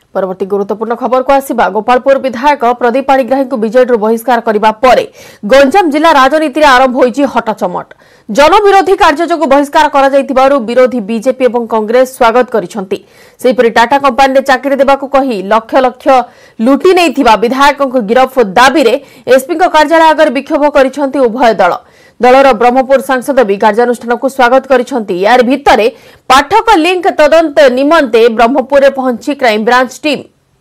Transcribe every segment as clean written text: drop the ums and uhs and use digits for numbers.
परवर्ती गुरुत्वपूर्ण खबर को आसिबा गोपालपुर विधायक प्रदीप पाणिग्राही को विजेडु बहिष्कार करने पर गंजाम जिला राजनीति आरंभ होईछि हटचमट। जनविरोधी कार्य जो बहिष्कार करा जाइतिबारु विरोधी बीजेपी और कांग्रेस स्वागत करिसंती। सेहिपरि टाटा कंपनी रे चाकरी देबाकू कही लक्ष लक्ष लुटी नैथिबा विधायकों गिरफ दाबी रे एसपी कार्यालय आगे विक्षोभ करिसंती उभय दल। दलर ब्रह्मपुर सांसद भी कार्यानुष्ठान को स्वागत करिसंती। यार भितरे पाठक लिंक तदंत निमंते ब्रह्मपुर रे पहुंची क्राइमब्रांच टीम।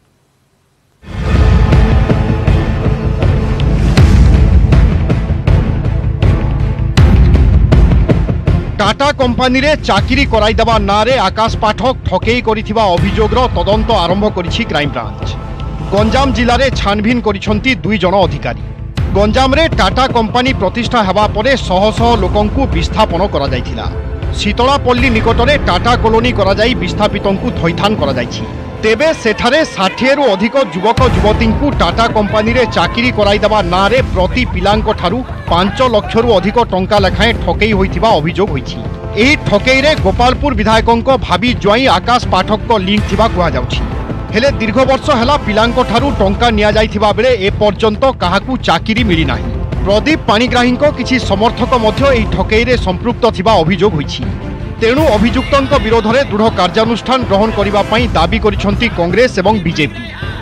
टाटा कंपनी रे चाकरी कराइदेवा नारे आकाश पाठक ठकेई करिथिबा अभियोगर तदंत आरंभ करिछि क्राइमब्रांच। गंजाम जिले में छानभिन करिसंती 2 जन अधिकारी। गंजाम रे टाटा कंपनी प्रतिष्ठा हेबा परे शह शह लोकंकु विस्थापन करा जायथिला। शीतलापल्ली निकटरे टाटा कॉलोनी करा जाई विस्थापितंकु थैथान करा जायछि। तेबे सेठारे 60 रु अधिक युवक युवतींकु टाटा कंपनी रे चाकरी कराइदेवा नारे प्रति पिलांक ठारू 5 लाख रु अधिक टंका लेखाएं ठकेई होइथिबा अभियोग होइछि। एही ठकेई रे गोपालपुर विधायकंक भावी ज्वाई आकाश पाठक को लिंक थिबा कुहा जाउछि। हेले दीर्घ वर्ष हेला पिलांक ठारू टंका निया जाइथिबा बेले ए पर्यंत काहाकू चाकरी मिली नाही। प्रदीप पाणिग्राहींक किछि समर्थक मध्य एही ठकेई रे संपृक्त थिबा अभियोग होइछि। तेणु अभियुक्तंक विरोध में दृढ़ कार्यानुष्ठान ग्रहण करबा पई दाबी करिसंती कांग्रेस एवं बीजेपी।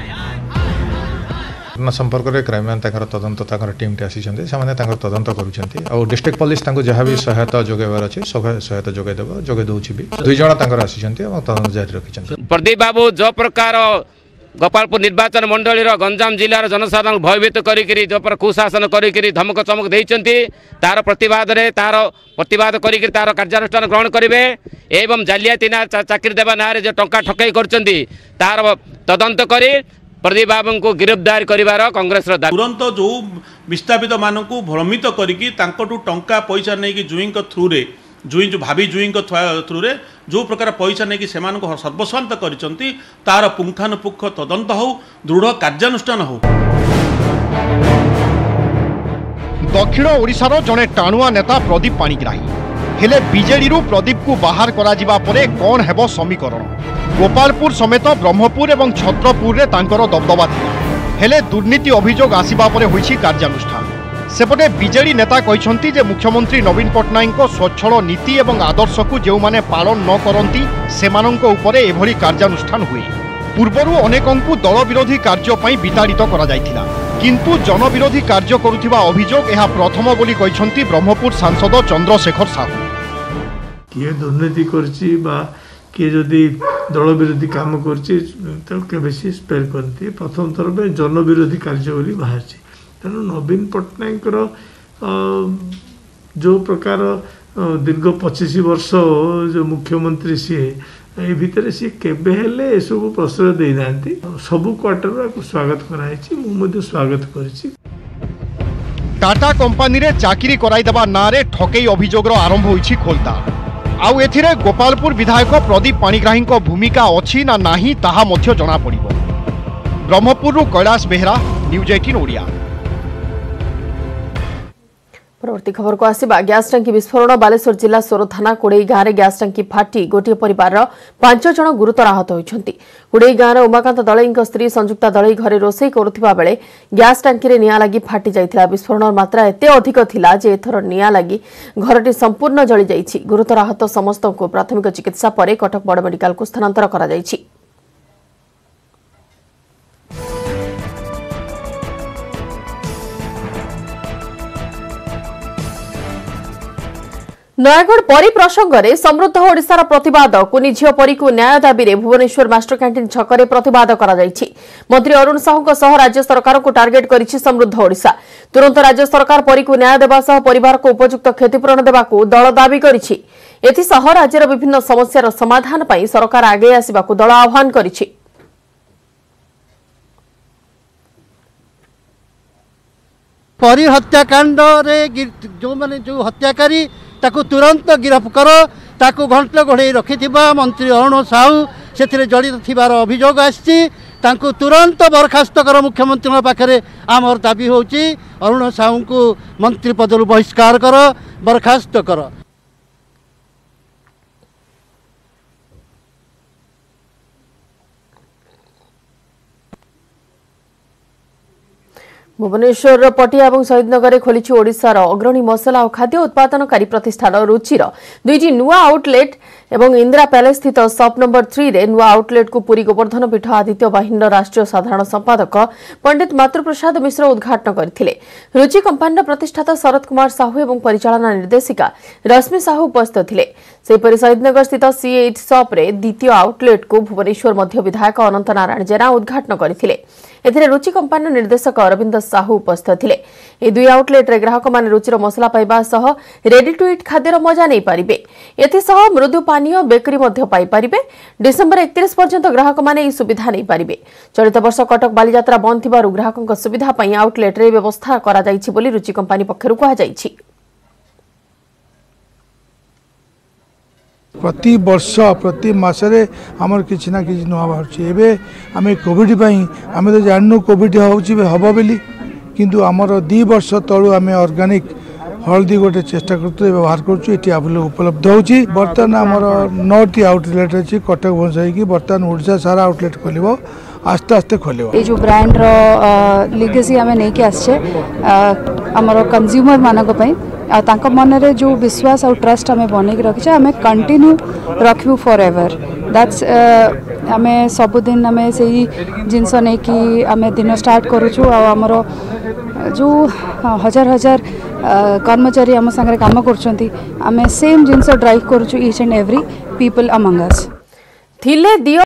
संपर्क में क्राइमब्रांच तदंत टीम टे आसी तदंत कर डिस्ट्रिक्ट पुलिस जहाँ भी सहायता जोगाइबार अच्छे सहायता जोगेदेव जोगे दूसरी भी 2 जन आसी तदंत जारी रखी। प्रदीप बाबू जो प्रकार गोपालपुर निर्वाचन मंडल गंजाम जिलार जनसाधारण भयभीत करी जो पर कुशासन करी धमक चमक देइचंती तार प्रतिवाद करी तार कार्यानुष्ठान ग्रहण करेंगे एवं जालियाती ना चाकरी देवा ना जो टंका ठकई करचंती तार तदंत करी प्रदीप बाबू को गिरफ्तार करिवार कांग्रेस तुरंत जो विस्थापित मानक भ्रमित करिकी तांकटू टंका पैसा नहीं कि जुई थ्रू रे जुई जो भाभी जुई थ्रू रे जो प्रकार पैसा नहीं कि सर्वस्वांत करिसंती तार पुंखानुपुंख तदंत हो दृढ़ कार्यानुष्ठान हो। दक्षिण ओडिशार जड़े टाणुआ नेता प्रदीप पाणिग्राही हेले बीजेडी रु प्रदीप को बाहर करा जिबा परे कौन हेबो समीकरण। गोपालपुर समेत ब्रह्मपुर एवं छत्रपुर रे तांकर दबदबा थिला हेले दुर्नीति अभियोग आसिबा परे होइछि कार्यानुष्ठान। सेपटे बीजेडी नेता कहिसंती जे मुख्यमंत्री नवीन पट्टनायक स्वच्छल नीति एवं आदर्श को जो माने पालन न करंती सेमानंक उपरे एभली कार्यानुष्ठान हुए। पूर्वरु अनेकंकु दल विरोधी कार्य पई विताड़ित करा जायथिला किंतु जनविरोधी कार्य करुथिबा अभियोग एहा प्रथम बोली कहिसंती ब्रह्मपुर सांसद चंद्रशेखर साहू। किए दुर्नीति करछि बा किए जदि दल विरोधी काम करछि तो केबे स्पेयर करती प्रथम थर पे जनविरोधी कार्य बोली बाहर छी। तेणु नवीन पट्टनायक जो प्रकार दीर्घ 25 वर्ष जो मुख्यमंत्री सी ए भितर सी केबे हेले ए सब प्रश्रय दे नांती सबु क्वार्टर को स्वागत कराइछि मु स्वागत करिछि। टाटा कंपनी रे चाकरी कराइदेवा नारे ठकेई अभियोगर आरंभ होइछि खोलताड़। आउ एथिरे गोपालपुर विधायक प्रदीप पाणिग्राही भूमिका अछि ना नाही ताहा मध्य जणा पड़िबो। ब्रह्मपुर कैलाश बेहरा न्यूज 18 ओडिया। परवर्ती खबर को आसिबा गैस टंकी विस्फोरण बालेश्वर जिला सोर थाना कुड़ई गाँव में गैस टंकी फाटी गोटे परिवार 5 जन गुरुतर आहत होइछंती। कुड़ई गाँव उमाकांत दलई स्त्री संयुक्ता दलई घरे रोषेई करुथिबा बेले गैस टंकी रे निया लागि फाटी जाइथिला। विस्फोरण मात्रा एते अधिक थिला जे एथर निया लागि घरटी संपूर्ण जळी जाइछि। गुरुतर आहत समस्त को प्राथमिक चिकित्सा परे कटक बड़ मेडिकल को स्थानांतर करा जाइछि। नयागढ़ परी प्रसंग में समृद्ध ओडिशार प्रतिवाद कुनी झील परी को न्याय दाबी में भुवनेश्वर मास्टर कैंटीन छकरे प्रतिवाद करा जायछि। मंत्री अरुण साहू सह राज्य सरकार को टार्गेट करिछि समृद्ध ओडिशा। तुरंत राज्य सरकार परी को न्याय देवा सह परिवार को उपयुक्त क्षतिपूरण देवाकू दल दाबी करिछि। एथिसह राज्यर विभिन्न समस्यार समाधान पई सरकार आगे आसिबाकू दल आह्वान करिछि। परी हत्याकांड रे जो माने जो हत्याकारी ताकू तुरंत गिरफ्त कर ताकू घंट घोड़े रखि मंत्री अरुण साहू से जड़ित थिबार अभियोग आसी तुरंत बरखास्त कर मुख्यमंत्री पाखे आमर दाबी होची अरुण साहू को मंत्री पदर बहिष्कार कर बरखास्त कर। भुवनेश्वर पटिया और शहीदनगर खोली ओडिशार अग्रणी मसला और खाद्य उत्पादनकारी प्रतिष्ठान रुचिर दुईटी नुआ आउटलेट और इंदिरा पैलेस स्थित सप नंबर 3 रे नुआ आउटलेट को पुरी गोवर्धन पीठ आदित्य बाहिनी राष्ट्रीय साधारण संपादक पंडित मातृप्रसाद मिश्र उद्घाटन करथिले। रुचि कंपानी प्रतिष्ठाता शरद कुमार साहू और परिचालना निर्देशिका रश्मि साहू उपस्थित थिले। सेपरि शहीदनगर स्थित C8 सप रे द्वितीय आउटलेट को भुवनेश्वर मध्य विधायक अनंत नारायण जेना उद्घाटन करथिले। एथिरे रुचि कंपानी निर्देशक अरविंद साहू उपस्थित थिले। ए दुई आउटलेट रे ग्राहक माने रुचिर मसला पाइबा सह रेडी टू इट खाद्यर मजा नहीं पारिबे। एथिसह मृदु पानीय बेकरी मध्य पाई पारिबे। डिसेंबर 31 पर्यंत ग्राहक माने ई सुविधा नहीं पारिबे। चलित वर्ष कटक बालीयात्रा बंद थिबारु ग्राहकक सुविधा पई आउटलेट रे व्यवस्था करा जाइछि बोली रुचि कंपानी पक्षरु कहा जाइछि। प्रति वर्ष प्रति मसरे आमर किसी ना कि नुआ बाहर आम कोविड आम तो जानू कोविड हम बोली किंतु आमर 2 वर्ष तलू आम ऑर्गेनिक हल्दी गोटे चेष्टा करते व्यवहार कर उपलब्ध होची। बर्तमान आमर 9टी आउटलेट अच्छी कटक भुवनेश्वर की बर्तमान ओडिशा सारा आउटलेट खोल आस्ते आस्ते खोल। ये जो ब्रांड लीगेसी आम नहीं आसचे आमर कंज्यूमर मानक तांका मन रे जो विश्वास और ट्रस्ट आम बनई रखिचे आम कंटिन्यू रखू फॉर एवर। दैट्स आम सबुदिन आम से जिनस नहीं कि आम दिन स्टार्ट करुचु आमर जो हजार हजार कर्मचारी आम संगे काम करछंती आम सेम जिनस ड्राइव करुचु each and every people among us.